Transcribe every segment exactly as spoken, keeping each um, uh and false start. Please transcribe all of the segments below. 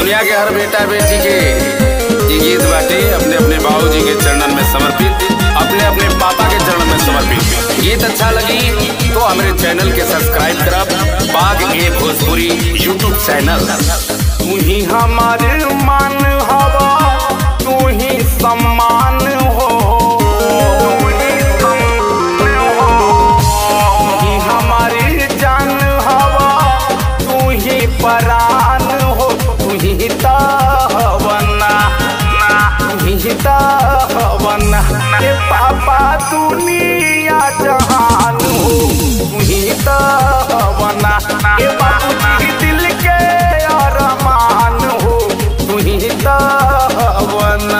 दुनिया के हर बेटा बेटी के ये गीत बाटे अपने अपने बाबूजी के चरणन में समर्पित, अपने अपने पापा के चरण में समर्पित। गीत अच्छा लगी तो हमारे चैनल के सब्सक्राइब करब, बाग ए भोजपुरी यूट्यूब चैनल। तू ही हमारे मान हवा, तू ही सम्मान हो, तू ही हमारी जान हवा, तू ही परान हो, तू ही तवना, तू ही तवना के पापा दुनिया जहान हो, तू ही तवना के बाबूजी दिल के अरमान हो, तू ही तवना।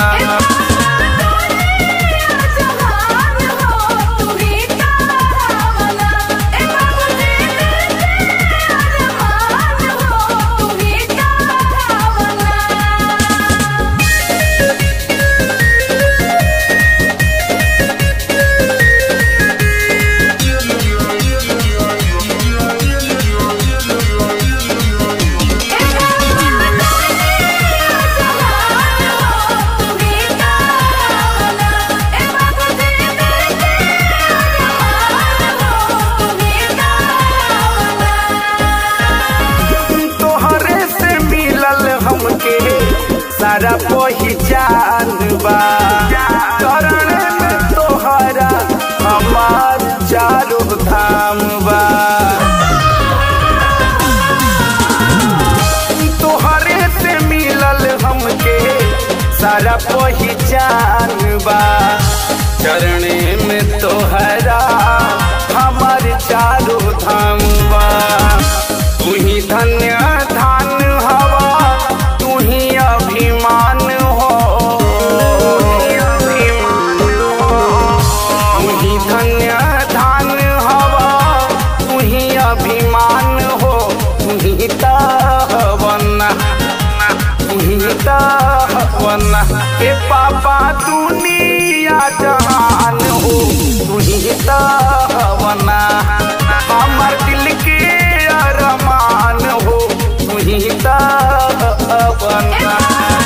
सारा पहचान बा चरण में तोहरा हमार चारों धाम बा, तोहरे से मिलल हमके सारा पहचान बा, चरण में तोहरा हमार चारों धाम बा। तू ही धन्य धान हवा, तू ही अभिमान हो, तू ही धन्य धान हवा, तू ही अभिमान हो, तू ही तवना, तू ही तवना के पापा दुनिया जहान हो, तू ही तवना हमार दिल के अरमान हो, तू ही तवना।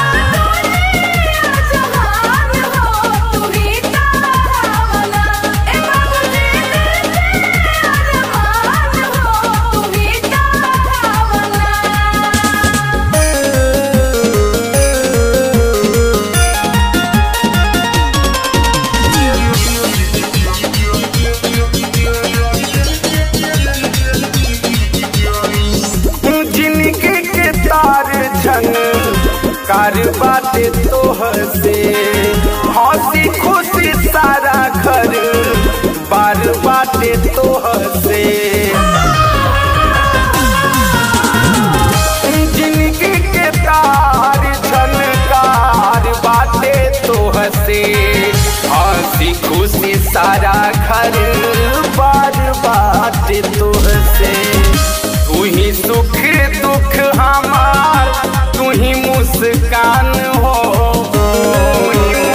कार बाटे तोहर से हंसी खुशी सारा घर बार बाटे तोहर से, जिंदगी के तार झनकार बाटे तोहर से, हंसी खुशी सारा घर बार बाटे तोहर से। तू ही सुख दुख हमार, तू ही मुस्कान हो, तू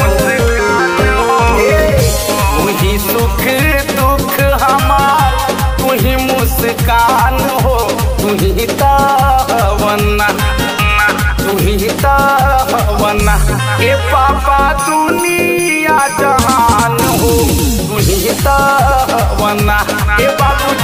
ही सुख दुख हमार, तू ही मुस्कान हो, तू ही तवना, तू ही तवना के पापा दुनिया जहान हो, तू ही तवना के बाबू